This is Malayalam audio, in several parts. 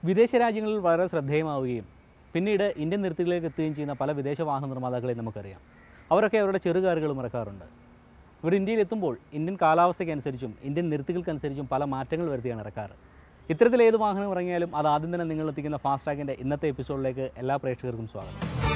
വിദേശ രാജ്യങ്ങളിൽ വളരെ ശ്രദ്ധേയമാവുകയും പിന്നീട് ഇന്ത്യൻ നിരത്തുകളിലേക്ക് എത്തുകയും ചെയ്യുന്ന പല വിദേശ വാഹന നിർമ്മാതാക്കളെ നമുക്കറിയാം. അവരൊക്കെ അവരുടെ ചെറുകാറുകളും ഇറക്കാറുണ്ട്. ഇവർ ഇന്ത്യയിൽ എത്തുമ്പോൾ ഇന്ത്യൻ കാലാവസ്ഥയ്ക്കനുസരിച്ചും ഇന്ത്യൻ നിരത്തുകൾക്കനുസരിച്ചും പല മാറ്റങ്ങൾ വരുത്തിയാണ് ഇറക്കാറ്. ഇത്തരത്തിൽ ഏത് വാഹനം ഇറങ്ങിയാലും അത് ആദ്യം തന്നെ നിങ്ങളെത്തിക്കുന്ന ഫാസ്ട്രാക്കിൻ്റെ ഇന്നത്തെ എപ്പിസോഡിലേക്ക് എല്ലാ പ്രേക്ഷകർക്കും സ്വാഗതം.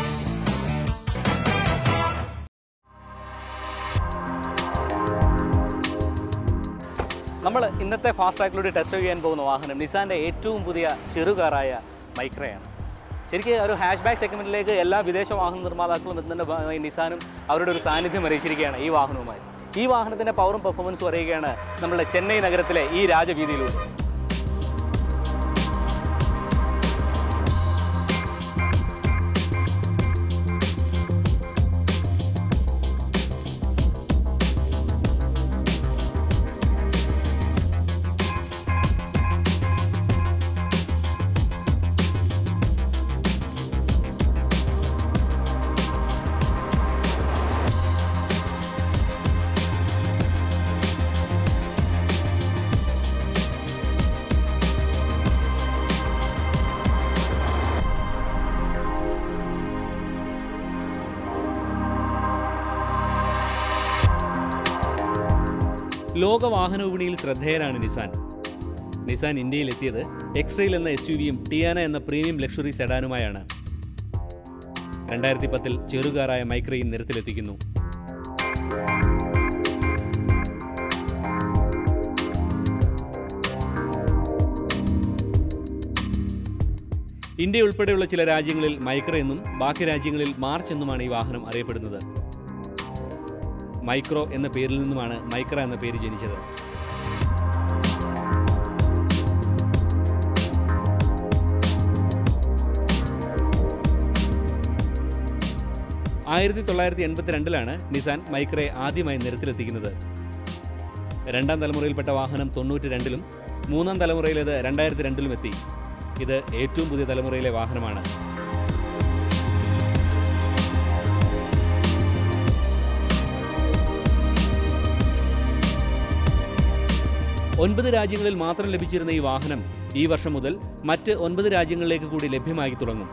നമ്മൾ ഇന്നത്തെ ഫാസ്ട്രാക്കിലൂടെ ടെസ്റ്റ് ചെയ്യാൻ പോകുന്ന വാഹനം നിസാൻ്റെ ഏറ്റവും പുതിയ ചെറുകാറായ മൈക്രയാണ്. ശരിക്കും ഒരു ഹാഷ് ബാക്ക് സെഗ്മെൻറ്റിലേക്ക് എല്ലാ വിദേശ വാഹന നിർമ്മാതാക്കളും എത്തുന്നതിൻ്റെ ഭാഗമായി നിസാനും അവരുടെ ഒരു സാന്നിധ്യം അറിയിച്ചിരിക്കുകയാണ് ഈ വാഹനവുമായി. ഈ വാഹനത്തിൻ്റെ പവറും പെർഫോമൻസും അറിയുകയാണ് നമ്മുടെ ചെന്നൈ നഗരത്തിലെ ഈ രാജവീതിയിലൂടെ. ലോക വാഹന വിപണിയിൽ ശ്രദ്ധേയരാണ് നിസാൻ. നിസാൻ ഇന്ത്യയിലെത്തിയത് എക്സ്ട്രെയിൽ എന്ന SUVയും ടിയാന എന്ന പ്രീമിയം ലക്ഷറി സെഡാനുമായാണ്. 2010 ചെറുകാറായ മൈക്രയും നിരത്തിലെത്തിക്കുന്നു. ഇന്ത്യ ഉൾപ്പെടെയുള്ള ചില രാജ്യങ്ങളിൽ മൈക്ര എന്നും ബാക്കി രാജ്യങ്ങളിൽ മാർച്ച് എന്നുമാണ് ഈ വാഹനം അറിയപ്പെടുന്നത്. മൈക്രോ എന്ന പേരിൽ നിന്നുമാണ് മൈക്ര എന്ന പേര് ജനിച്ചത്. (1982) നിസാൻ മൈക്രയെ ആദ്യമായി നിരത്തിലെത്തിക്കുന്നത്. രണ്ടാം തലമുറയിൽപ്പെട്ട വാഹനം 92-ലും മൂന്നാം തലമുറയിലേത് 2002-ലും എത്തി. ഇത് ഏറ്റവും പുതിയ തലമുറയിലെ വാഹനമാണ്. ഒൻപത് രാജ്യങ്ങളിൽ മാത്രം ലഭിച്ചിരുന്ന ഈ വാഹനം ഈ വർഷം മുതൽ മറ്റ് 9 രാജ്യങ്ങളിലേക്ക് കൂടി ലഭ്യമായി തുടങ്ങും.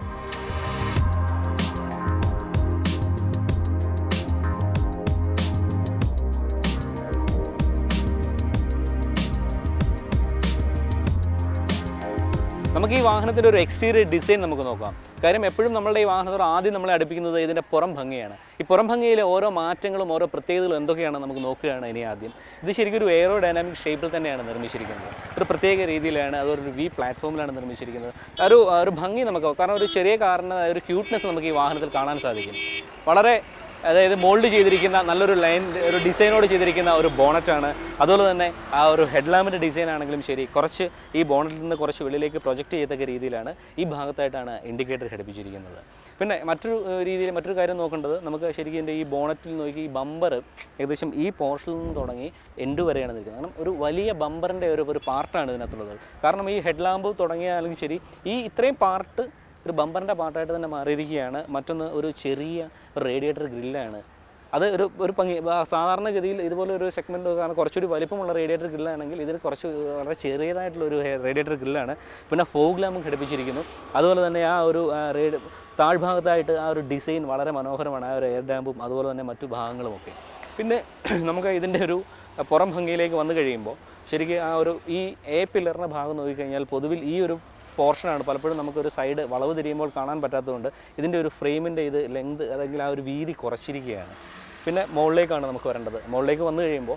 നമുക്ക് ഈ വാഹനത്തിൻ്റെ ഒരു എക്സ്റ്റീരിയർ ഡിസൈൻ നമുക്ക് നോക്കാം. കാര്യം എപ്പോഴും നമ്മളുടെ ഈ വാഹനത്തോട് ആദ്യം നമ്മളെ അടുപ്പിക്കുന്നത് ഇതിൻ്റെ പുറം ഭംഗിയാണ്. ഈ പുറം ഭംഗിയിലെ ഓരോ മാറ്റങ്ങളും ഓരോ പ്രത്യേകതകളും എന്തൊക്കെയാണ് നമുക്ക് നോക്കുകയാണ് ഇനി ആദ്യം. ഇത് ശരിക്കും ഒരു എയറോ ഡൈനാമിക് ഷേപ്പിൽ തന്നെയാണ് നിർമ്മിച്ചിരിക്കുന്നത്. ഒരു പ്രത്യേക രീതിയിലാണ്, അതൊരു V പ്ലാറ്റ്ഫോമിലാണ് നിർമ്മിച്ചിരിക്കുന്നത്. ഒരു ഭംഗി നമുക്ക്, കാരണം ഒരു ചെറിയ കാറിന് ഒരു ക്യൂട്ട്നെസ് നമുക്ക് ഈ വാഹനത്തിൽ കാണാൻ സാധിക്കും. വളരെ അതായത് മോൾഡ് ചെയ്തിരിക്കുന്ന നല്ലൊരു ലൈൻ, ഒരു ഡിസൈനോട് ചെയ്തിരിക്കുന്ന ഒരു ബോണറ്റാണ്. അതുപോലെ തന്നെ ആ ഒരു ഹെഡ്ലാമ്പിൻ്റെ ഡിസൈൻ ആണെങ്കിലും ശരി, കുറച്ച് ഈ ബോണറ്റിൽ നിന്ന് കുറച്ച് വെളിയിലേക്ക് പ്രൊജക്റ്റ് ചെയ്യത്തക്ക രീതിയിലാണ് ഈ ഭാഗത്തായിട്ടാണ് ഇൻഡിക്കേറ്റർ ഘടിപ്പിച്ചിരിക്കുന്നത്. പിന്നെ മറ്റൊരു കാര്യം നോക്കേണ്ടത്, നമുക്ക് ശരിക്കും ഈ ബോണറ്റിൽ നോക്കി ഈ ബമ്പർ ഏകദേശം ഈ പോർഷനിൽ നിന്ന് തുടങ്ങി എൻഡ് വരെയാണ് നിൽക്കുന്നത്. കാരണം ഒരു വലിയ ബമ്പറിൻ്റെ ഒരു പാർട്ടാണ് ഇതിനകത്തുള്ളത്. കാരണം ഈ ഹെഡ്ലാമ്പ് തുടങ്ങിയാലും ശരി, ഈ ഇത്രയും പാർട്ട് ഒരു ബമ്പറിൻ്റെ പാർട്ടായിട്ട് തന്നെ മാറിയിരിക്കുകയാണ്. മറ്റൊന്ന് ഒരു ചെറിയ റേഡിയേറ്റർ ഗ്രില്ലാണ്. അത് ഒരു ഭംഗി. സാധാരണഗതിയിൽ ഇതുപോലെ ഒരു സെഗ്മെൻറ്റ് കാരണം കുറച്ചുകൂടി വലിപ്പമുള്ള റേഡിയേറ്റർ ഗ്രില്ലാണെങ്കിൽ ഇതിന് കുറച്ച് വളരെ ചെറിയതായിട്ടുള്ളൊരു റേഡിയേറ്റർ ഗ്രില്ലാണ്. പിന്നെ ഫോഗ് ലാമ്പും ഘടിപ്പിച്ചിരിക്കുന്നു. അതുപോലെ തന്നെ ആ ഒരു താഴ്ഭാഗത്തായിട്ട് ആ ഒരു ഡിസൈൻ വളരെ മനോഹരമാണ്. ആ ഒരു എയർ ഡാമ്പും അതുപോലെ തന്നെ മറ്റു ഭാഗങ്ങളുമൊക്കെ. പിന്നെ നമുക്ക് ഇതിൻ്റെ ഒരു പുറം ഭംഗിയിലേക്ക് വന്നു കഴിയുമ്പോൾ ശരിക്കും ആ ഒരു ഈ A പില്ലറിൻ്റെ ഭാഗം നോക്കിക്കഴിഞ്ഞാൽ പൊതുവിൽ ഈ ഒരു പോർഷനാണ് പലപ്പോഴും നമുക്കൊരു സൈഡ് വളവ് തിരിയുമ്പോൾ കാണാൻ പറ്റാത്തതുകൊണ്ട് ഇതിൻ്റെ ഒരു ഫ്രെയിമിൻ്റെ ലെങ്ത് അല്ലെങ്കിൽ ആ ഒരു വീതി കുറച്ചിരിക്കുകയാണ്. പിന്നെ മുകളിലേക്കാണ് നമുക്ക് വരേണ്ടത്. മുകളിലേക്ക് വന്നു കഴിയുമ്പോൾ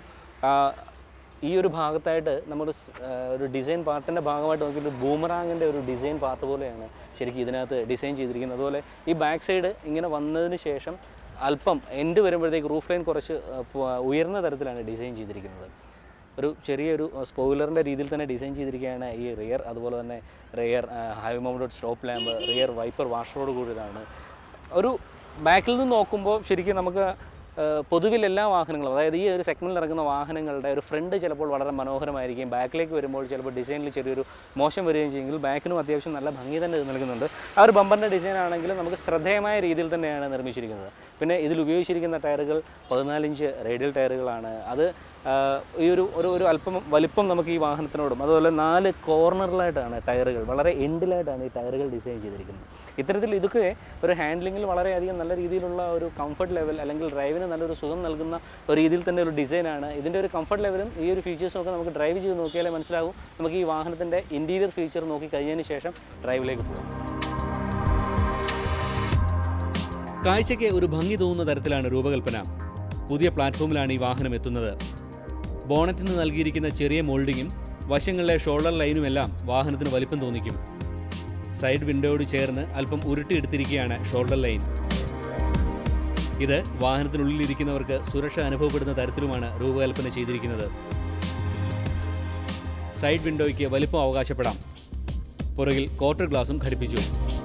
ഈ ഒരു ഭാഗത്തായിട്ട് നമ്മൾ ഒരു ഡിസൈൻ പാർട്ടിൻ്റെ ഭാഗമായിട്ട് നോക്കിയിട്ട് ബൂമറാങ്ങിൻ്റെ ഒരു ഡിസൈൻ പാർട്ട് പോലെയാണ് ശരിക്കും ഇതിനകത്ത് ഡിസൈൻ ചെയ്തിരിക്കുന്നത്. അതുപോലെ ഈ ബാക്ക് സൈഡ് ഇങ്ങനെ വന്നതിന് ശേഷം അല്പം എൻഡ് വരുമ്പോഴത്തേക്ക് റൂഫ് ലൈൻ കുറച്ച് ഉയർന്ന തരത്തിലാണ് ഡിസൈൻ ചെയ്തിരിക്കുന്നത്. ഒരു ചെറിയൊരു സ്പോയിലറിൻ്റെ രീതിയിൽ തന്നെ ഡിസൈൻ ചെയ്തിരിക്കുകയാണ് ഈ റിയർ. അതുപോലെ തന്നെ rear high mounted stop lamp, rear wiper വാഷറോട് കൂടിയതാണ്. ഒരു ബാക്കിൽ നിന്ന് നോക്കുമ്പോൾ ശരിക്കും നമുക്ക് പൊതുവിൽ എല്ലാ വാഹനങ്ങളും, അതായത് ഈ ഒരു സെഗ്മെൻറ്റിൽ ഇറങ്ങുന്ന വാഹനങ്ങളുടെ ഒരു ഫ്രണ്ട് ചിലപ്പോൾ വളരെ മനോഹരമായിരിക്കും. ബാക്കിലേക്ക് വരുമ്പോൾ ചിലപ്പോൾ ഡിസൈനിൽ ചെറിയൊരു മോശം വരികയും ചെയ്യുമെങ്കിൽ ബാക്കിനും അത്യാവശ്യം നല്ല ഭംഗി തന്നെ നൽകുന്നുണ്ട്. ആ ഒരു ബമ്പറിൻ്റെ ഡിസൈൻ ആണെങ്കിലും നമുക്ക് ശ്രദ്ധേയമായ രീതിയിൽ തന്നെയാണ് നിർമ്മിച്ചിരിക്കുന്നത്. പിന്നെ ഇതിൽ ഉപയോഗിച്ചിരിക്കുന്ന ടയറുകൾ 14 ഇഞ്ച് റേഡിയൽ ടയറുകളാണ്. അത് ഈ ഒരു അല്പം വലിപ്പം നമുക്ക് ഈ വാഹനത്തിനോടും അതുപോലെ 4 കോർണറിലായിട്ടാണ് ടയറുകൾ, വളരെ എൻഡിലായിട്ടാണ് ഈ ടയറുകൾ ഡിസൈൻ ചെയ്തിരിക്കുന്നത്. ഇത്തരത്തിൽ ഇതൊക്കെ ഒരു ഹാൻഡ്ലിങ്ങിൽ വളരെയധികം നല്ല രീതിയിലുള്ള ഒരു കംഫർട്ട് ലെവൽ അല്ലെങ്കിൽ ഡ്രൈവിന് നല്ലൊരു സുഖം നൽകുന്ന ഒരു രീതിയിൽ തന്നെ ഒരു ഡിസൈനാണ്. ഇതിൻ്റെ ഒരു കംഫർട്ട് ലെവലും ഈ ഒരു ഫീച്ചേഴ്സും ഒക്കെ നമുക്ക് ഡ്രൈവ് ചെയ്ത് നോക്കിയാലേ മനസ്സിലാകും. നമുക്ക് ഈ വാഹനത്തിൻ്റെ ഇൻറ്റീരിയർ ഫീച്ചർ നോക്കി കഴിഞ്ഞതിന് ശേഷം ഡ്രൈവിലേക്ക് പോകാം. കാഴ്ചയ്ക്ക് ഒരു ഭംഗി തോന്നുന്ന തരത്തിലാണ് രൂപകൽപ്പന. പുതിയ പ്ലാറ്റ്ഫോമിലാണ് ഈ വാഹനം എത്തുന്നത്. ബോണറ്റിന് നൽകിയിരിക്കുന്ന ചെറിയ മോൾഡിങ്ങും വശങ്ങളിലെ ഷോൾഡർ ലൈനുമെല്ലാം വാഹനത്തിന് വലിപ്പം തോന്നിക്കും. സൈഡ് വിൻഡോയോട് ചേർന്ന് അല്പം ഉരുട്ടിയെടുത്തിരിക്കുകയാണ് ഷോൾഡർ ലൈൻ. ഇത് വാഹനത്തിനുള്ളിലിരിക്കുന്നവർക്ക് സുരക്ഷ അനുഭവപ്പെടുന്ന തരത്തിലുമാണ് രൂപകൽപ്പന ചെയ്തിരിക്കുന്നത്. സൈഡ് വിൻഡോയ്ക്ക് വലിപ്പം അവകാശപ്പെടാം. പുറകിൽ ക്വാർട്ടർ ഗ്ലാസും ഘടിപ്പിച്ചു.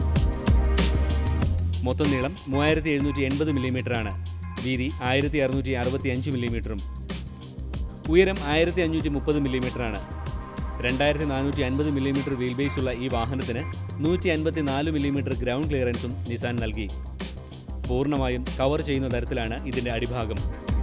മൊത്തം നീളം 3780 മില്ലിമീറ്ററാണ്. വീതി 1665 മില്ലിമീറ്ററും. ഉയരം 1530 മില്ലിമീറ്ററാണ്. 2450 മില്ലിമീറ്റർ വീൽ ബേസുള്ള ഈ വാഹനത്തിന് 154 മില്ലിമീറ്റർ ഗ്രൗണ്ട് ക്ലിയറൻസും നിസാൻ നൽകി. പൂർണ്ണമായും കവർ ചെയ്യുന്ന തരത്തിലാണ് ഇതിൻ്റെ അടിഭാഗം.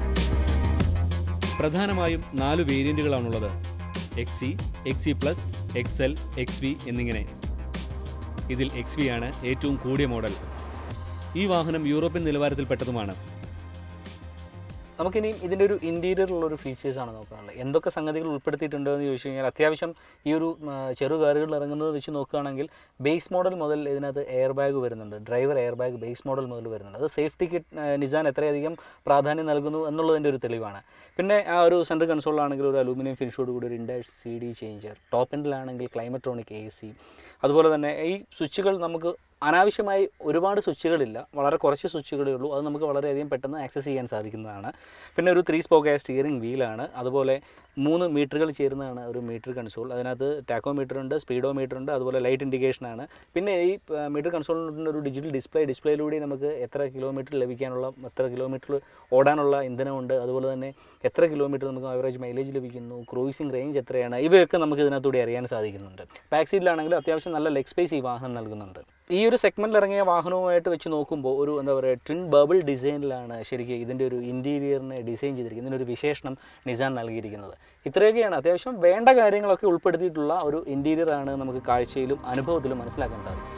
പ്രധാനമായും 4 വേരിയൻറ്റുകളാണുള്ളത്: XC, XC+, XL, XV എന്നിങ്ങനെ. ഇതിൽ XV ആണ് ഏറ്റവും കൂടിയ മോഡൽ. ഈ വാഹനം യൂറോപ്യൻ നിലവാരത്തിൽപ്പെട്ടതുമാണ്. നമുക്കിനി ഇതിൻ്റെ ഒരു ഇൻറ്റീരിയറിലുള്ളൊരു ഫീച്ചേഴ്സാണ് നോക്കാനുള്ളത്. എന്തൊക്കെ സംഗതികൾ ഉൾപ്പെടുത്തിയിട്ടുണ്ടോ എന്ന് ചോദിച്ചു കഴിഞ്ഞാൽ, അത്യാവശ്യം ഈ ഒരു ചെറു കാറുകളിൽ ഇറങ്ങുന്നത് വെച്ച് നോക്കുകയാണെങ്കിൽ ബേസ് മോഡൽ മുതൽ ഇതിനകത്ത് എയർ ബാഗ് വരുന്നുണ്ട്. Driver air bag base model മുതൽ വരുന്നുണ്ട്. അത് സേഫ്റ്റിക്ക് നിസാൻ എത്രയധികം പ്രാധാന്യം നൽകുന്നു എന്നുള്ളതിൻ്റെ ഒരു തെളിവാണ്. പിന്നെ ആ ഒരു സെൻട്രൽ കൺസോളിലാണെങ്കിൽ ഒരു അലൂമിനിയം ഫിനിഷോട് കൂടി ഒരു ഇൻഡാഷ് CD ചേഞ്ചർ, ടോപ്പ് എൻഡിലാണെങ്കിൽ ക്ലൈമട്രോണിക് AC. അതുപോലെ തന്നെ ഈ സ്വിച്ചുകൾ നമുക്ക് അനാവശ്യമായി ഒരുപാട് സ്വിച്ചുകളില്ല, വളരെ കുറച്ച് സ്വിച്ചുകളേ ഉള്ളൂ. അത് നമുക്ക് വളരെയധികം പെട്ടെന്ന് ആക്സസ് ചെയ്യാൻ സാധിക്കുന്നതാണ്. പിന്നെ ഒരു 3 സ്പോക്ക് സ്റ്റിയറിംഗ് വീലാണ്. അതുപോലെ 3 മീറ്ററുകൾ ചേരുന്നതാണ് ഒരു മീറ്റർ കൺസോൾ. അതിനകത്ത് ടാക്കോമീറ്റർ ഉണ്ട്, സ്പീഡോമീറ്റർ ഉണ്ട്, അതുപോലെ ലൈറ്റ് ഇൻഡിക്കേഷനാണ്. പിന്നെ ഈ മീറ്റർ കൺസോളിന് ഒരു ഡിജിറ്റൽ ഡിസ്പ്ലേയിലൂടെ നമുക്ക് എത്ര കിലോമീറ്റർ ലഭിക്കാനുള്ള, എത്ര കിലോമീറ്റർ ഓടാനുള്ള ഇന്ധനമുണ്ട്, അതുപോലെ തന്നെ എത്ര കിലോമീറ്റർ നമുക്ക് ആവറേജ് മൈലേജ് ലഭിക്കുന്നു, ക്രൂയിസിംഗ് റേഞ്ച് എത്രയാണ്, ഇവയൊക്കെ നമുക്ക് ഇതിനകത്തൂടെ അറിയാൻ സാധിക്കുന്നുണ്ട്. ബാക്ക് സീറ്റിലാണെങ്കിൽ അത്യാവശ്യം നല്ല ലെഗ് സ്പേസ് ഈ വാഹനം നൽകുന്നുണ്ട്. ഈ ഒരു സെഗ്മെൻറ്റിൽ ഇറങ്ങിയ വാഹനവുമായിട്ട് വെച്ച് നോക്കുമ്പോൾ ഒരു എന്താ പറയുക ട്വിൻ ബബിൾ ഡിസൈനിലാണ് ശരിക്കും ഇതിൻ്റെ ഒരു ഇൻറ്റീരിയറിനെ ഡിസൈൻ ചെയ്തിരിക്കുന്നത്. ഇതിനൊരു വിശേഷണം നിസാൻ നൽകിയിരിക്കുന്നത്. ഇത്രയൊക്കെയാണ് അത്യാവശ്യം വേണ്ട കാര്യങ്ങളൊക്കെ ഉൾപ്പെടുത്തിയിട്ടുള്ള ഒരു ഇൻറ്റീരിയറാണ് നമുക്ക് കാഴ്ചയിലും അനുഭവത്തിലും മനസ്സിലാക്കാൻ സാധിക്കും.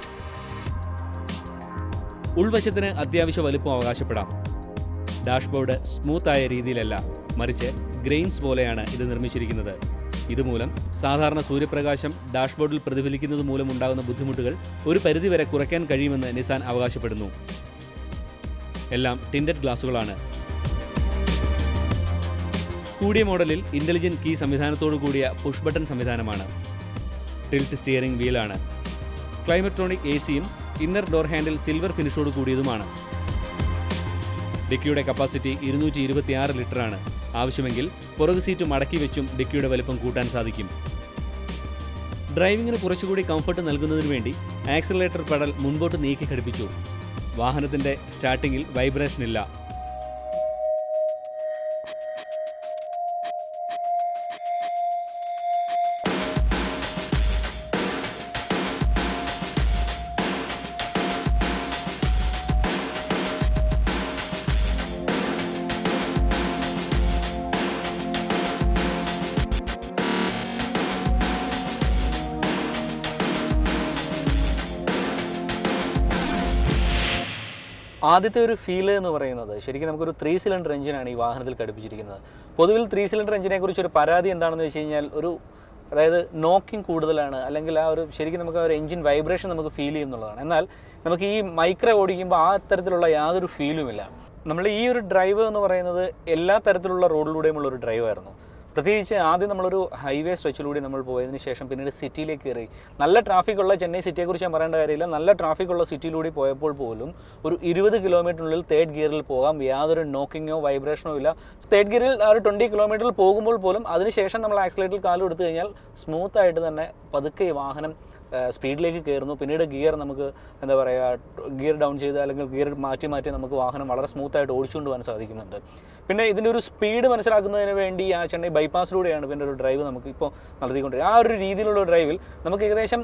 ഉൾവശത്തിന് അത്യാവശ്യ വലുപ്പം അവകാശപ്പെടാം. ഡാഷ്ബോർഡ് സ്മൂത്തായ രീതിയിലല്ല, മറിച്ച് ഗ്രെയിൻസ് പോലെയാണ് ഇത് നിർമ്മിച്ചിരിക്കുന്നത്. ഇതുമൂലം സാധാരണ സൂര്യപ്രകാശം ഡാഷ്ബോർഡിൽ പ്രതിഫലിക്കുന്നത് മൂലമുണ്ടാകുന്ന ബുദ്ധിമുട്ടുകൾ ഒരു പരിധിവരെ കുറയ്ക്കാൻ കഴിയുമെന്ന് നിസാൻ അവകാശപ്പെടുന്നു. എല്ലാം ടിൻഡഡ് ഗ്ലാസുകളാണ്. കൂടിയ മോഡലിൽ ഇൻ്റലിജന്റ് കീ സംവിധാനത്തോടു കൂടിയ പുഷ് ബട്ടൺ സംവിധാനമാണ്. ടിൽറ്റ് സ്റ്റിയറിംഗ് വീലാണ്. ക്ലൈമട്രോണിക് ACയും ഇന്നർ ഡോർ ഹാൻഡിൽ സിൽവർ ഫിനിഷോട് കൂടിയതുമാണ്. ഡിക്കിയുടെ കപ്പാസിറ്റി 226 ലിറ്ററാണ്. ആവശ്യമെങ്കിൽ പുറകു സീറ്റ് മടക്കി വെച്ചും ഡിക്കിയുടെ വലിപ്പം കൂട്ടാൻ സാധിക്കും. ഡ്രൈവിങ്ങിന് കുറച്ചുകൂടി കംഫർട്ട് നൽകുന്നതിന് വേണ്ടി ആക്സിലറേറ്റർ പെഡൽ മുൻപോട്ട് നീക്കി ഘടിപ്പിച്ചു. വാഹനത്തിൻ്റെ സ്റ്റാർട്ടിങ്ങിൽ വൈബ്രേഷൻ ഇല്ല. ആദ്യത്തെ ഒരു ഫീല് എന്ന് പറയുന്നത് ശരിക്കും നമുക്കൊരു 3 സിലിണ്ടർ എഞ്ചിനാണ് ഈ വാഹനത്തിൽ ഘടിപ്പിച്ചിരിക്കുന്നത്. പൊതുവിൽ 3 സിലിണ്ടർ എഞ്ചിനെ കുറിച്ചൊരു പരാതി എന്താണെന്ന് വെച്ച് കഴിഞ്ഞാൽ അതായത് നോക്കിംഗ് കൂടുതലാണ്, അല്ലെങ്കിൽ ആ ഒരു ശരിക്കും നമുക്ക് ആ ഒരു എഞ്ചിൻ വൈബ്രേഷൻ നമുക്ക് ഫീൽ ചെയ്യുന്നുള്ളതാണ്. എന്നാൽ നമുക്ക് ഈ മൈക്ര ഓടിക്കുമ്പോൾ ആ തരത്തിലുള്ള യാതൊരു ഫീലുമില്ല. നമ്മൾ ഈ ഒരു ഡ്രൈവ് എന്ന് പറയുന്നത് എല്ലാ തരത്തിലുള്ള റോഡിലൂടെയുമുള്ള ഒരു ഡ്രൈവായിരുന്നു. പ്രത്യേകിച്ച് ആദ്യം നമ്മളൊരു ഹൈവേ സ്ട്രെച്ചിലൂടെ നമ്മൾ പോയതിന് ശേഷം പിന്നീട് സിറ്റിയിലേക്ക് കയറി. നല്ല ട്രാഫിക്കുള്ള ചെന്നൈ സിറ്റിയെക്കുറിച്ച് ഞാൻ പറയേണ്ട കാര്യമില്ല. നല്ല ട്രാഫിക്കുള്ള സിറ്റിയിലൂടെ പോയപ്പോൾ പോലും ഒരു 20 കിലോമീറ്ററിനുള്ളിൽ 3rd ഗിയറിൽ പോകാം. യാതൊരു നോക്കിങ്ങോ വൈബ്രേഷനോ ഇല്ല. 3rd ഗിയറിൽ ആ ഒരു 20 കിലോമീറ്ററിൽ പോകുമ്പോൾ പോലും അതിനുശേഷം നമ്മൾ ആക്സിലേറ്ററിൽ കാലും എടുത്തു കഴിഞ്ഞാൽ സ്മൂത്തായിട്ട് തന്നെ പതുക്കെ ഈ വാഹനം സ്പീഡിലേക്ക് കയറുന്നു. പിന്നീട് ഗിയർ നമുക്ക് എന്താ പറയുക, ഗിയർ ഡൗൺ ചെയ്ത് അല്ലെങ്കിൽ ഗിയർ മാറ്റി നമുക്ക് വാഹനം വളരെ സ്മൂത്തായിട്ട് ഓടിച്ചുകൊണ്ട് പോകാൻ സാധിക്കുന്നുണ്ട്. പിന്നെ ഇതിൻ്റെ ഒരു സ്പീഡ് മനസ്സിലാക്കുന്നതിന് വേണ്ടി ആ ചെന്നൈ ബൈപ്പാസിലൂടെയാണ് പിന്നെ ഒരു ഡ്രൈവ് നമുക്ക് ഇപ്പോൾ നടത്തിക്കൊണ്ടിരിക്കുന്നത്. ആ ഒരു രീതിയിലുള്ള ഡ്രൈവിൽ നമുക്ക് ഏകദേശം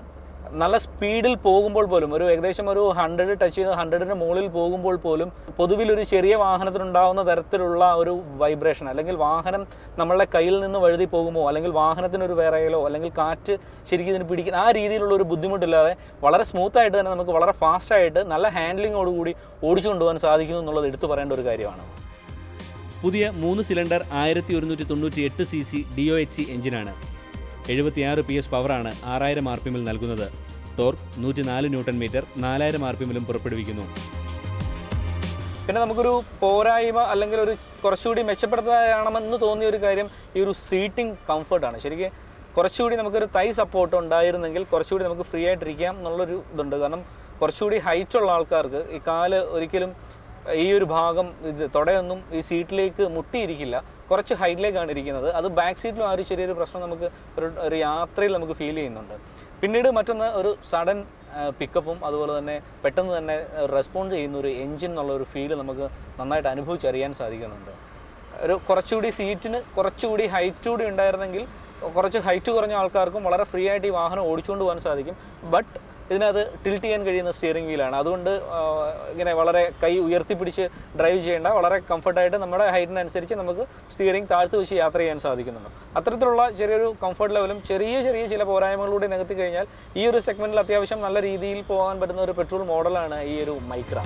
നല്ല സ്പീഡിൽ പോകുമ്പോൾ പോലും ഏകദേശം ഒരു 100 ടച്ച് ചെയ്ത് 100-ന് മുകളിൽ പോകുമ്പോൾ പോലും പൊതുവിൽ ഒരു ചെറിയ വാഹനത്തിനുണ്ടാകുന്ന തരത്തിലുള്ള ഒരു വൈബ്രേഷൻ, അല്ലെങ്കിൽ വാഹനം നമ്മളുടെ കയ്യിൽ നിന്ന് വഴുതി പോകുമോ, അല്ലെങ്കിൽ വാഹനത്തിനൊരു വിറയലോ, അല്ലെങ്കിൽ കാറ്റ് ശരിക്കും ഇതിന് പിടിക്കുന്ന ആ രീതിയിലുള്ള ഒരു ബുദ്ധിമുട്ടില്ലാതെ വളരെ സ്മൂത്തായിട്ട് തന്നെ നമുക്ക് വളരെ ഫാസ്റ്റായിട്ട് നല്ല ഹാൻഡ്ലിങ്ങോടുകൂടി ഓടിച്ചു കൊണ്ടുപോകാൻ സാധിക്കുന്നു എന്നുള്ളത് എടുത്തു പറയേണ്ട ഒരു കാര്യമാണ്. പുതിയ 3 സിലിണ്ടർ 1198 cc DOHC എഞ്ചിനാണ്. 76 PS പവറാണ് 6000 RPM നൽകുന്നത്. ടോർക്ക് 104 ന്യൂട്ടൺ മീറ്റർ 4000 RPM പുറപ്പെടുവിക്കുന്നു. പിന്നെ നമുക്കൊരു പോരായ്മ അല്ലെങ്കിൽ ഒരു കുറച്ചുകൂടി മെച്ചപ്പെടുത്താനാണെന്ന് തോന്നിയ ഒരു കാര്യം ഈ ഒരു സീറ്റിംഗ് കംഫർട്ടാണ്. ശരിക്കും കുറച്ചുകൂടി നമുക്കൊരു തൈ സപ്പോർട്ട് ഉണ്ടായിരുന്നെങ്കിൽ കുറച്ചുകൂടി നമുക്ക് ഫ്രീ ആയിട്ടിരിക്കാം എന്നുള്ളൊരു ഇതുണ്ട്. കാരണം കുറച്ചുകൂടി ഹൈറ്റുള്ള ആൾക്കാർക്ക് ഈ കാല് ഒരിക്കലും ഈ ഒരു ഭാഗം തുടയൊന്നും ഈ സീറ്റിലേക്ക് മുട്ടിയിരിക്കില്ല, കുറച്ച് ഹൈറ്റിലേക്കാണ് ഇരിക്കുന്നത്. അത് ബാക്ക് സീറ്റിലും ആ ഒരു ചെറിയൊരു പ്രശ്നം നമുക്ക് ഒരു യാത്രയിൽ നമുക്ക് ഫീൽ ചെയ്യുന്നുണ്ട്. പിന്നീട് മറ്റൊന്ന് ഒരു സഡൻ പിക്കപ്പും അതുപോലെ തന്നെ പെട്ടെന്ന് തന്നെ റെസ്പോണ്ട് ചെയ്യുന്ന ഒരു എൻജിൻ എന്നുള്ള ഒരു ഫീല് നമുക്ക് നന്നായിട്ട് അനുഭവിച്ചറിയാൻ സാധിക്കുന്നുണ്ട്. കുറച്ചുകൂടി സീറ്റിന് കുറച്ചുകൂടി ഹൈറ്റ് കൂടി ഉണ്ടായിരുന്നെങ്കിൽ കുറച്ച് ഹൈറ്റ് കുറഞ്ഞ ആൾക്കാർക്കും വളരെ ഫ്രീ ആയിട്ട് ഈ വാഹനം ഓടിച്ചുകൊണ്ട് പോകാൻ സാധിക്കും. ബട്ട് ഇതിനകത്ത് ടിൽറ്റ് ചെയ്യാൻ കഴിയുന്ന സ്റ്റിയറിംഗ് വീലാണ്. അതുകൊണ്ട് ഇങ്ങനെ വളരെ കൈ ഉയർത്തിപ്പിടിച്ച് ഡ്രൈവ് ചെയ്യേണ്ട, വളരെ കംഫർട്ടായിട്ട് നമ്മുടെ ഹൈറ്റിനനുസരിച്ച് നമുക്ക് സ്റ്റിയറിംഗ് താഴ്ത്തി വെച്ച് യാത്ര ചെയ്യാൻ സാധിക്കുന്നുണ്ട്. അത്തരത്തിലുള്ള ചെറിയൊരു കംഫർട്ട് ലെവലും ചെറിയ ചില പോരായ്മകളിലൂടെ നികത്തി കഴിഞ്ഞാൽ ഈ ഒരു സെഗ്മെൻറ്റിൽ അത്യാവശ്യം നല്ല രീതിയിൽ പോകാൻ പറ്റുന്ന ഒരു പെട്രോൾ മോഡലാണ് ഈ ഒരു മൈക്ര.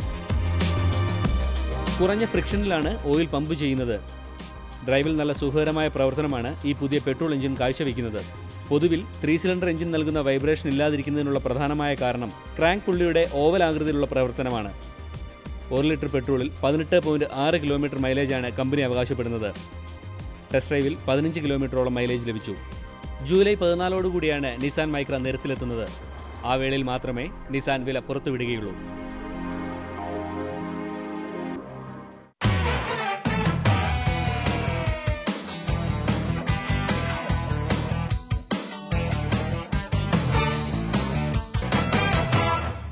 കുറഞ്ഞ ഫ്രിക്ഷനിലാണ് ഓയിൽ പമ്പ് ചെയ്യുന്നത്. ഡ്രൈവിൽ നല്ല സുഖകരമായ പ്രവർത്തനമാണ് ഈ പുതിയ പെട്രോൾ എഞ്ചിൻ കാഴ്ചവെക്കുന്നത്. പൊതുവിൽ 3 സിലിണ്ടർ എഞ്ചിൻ നൽകുന്ന വൈബ്രേഷൻ ഇല്ലാതിരിക്കുന്നതിനുള്ള പ്രധാനമായ കാരണം ക്രാങ്ക് പുള്ളിയുടെ ഓവൽ ആകൃതിയിലുള്ള പ്രവർത്തനമാണ്. 1 ലിറ്റർ പെട്രോളിൽ 18.6 കിലോമീറ്റർ മൈലേജാണ് കമ്പനി അവകാശപ്പെടുന്നത്. ടെസ്റ്റ് ഡ്രൈവിൽ 15 കിലോമീറ്ററോളം മൈലേജ് ലഭിച്ചു. ജൂലൈ 14 നിസാൻ മൈക്ര നിരത്തിലെത്തുന്നത്. ആ വേളയിൽ മാത്രമേ നിസാൻ വില പുറത്തുവിടുകയുള്ളൂ.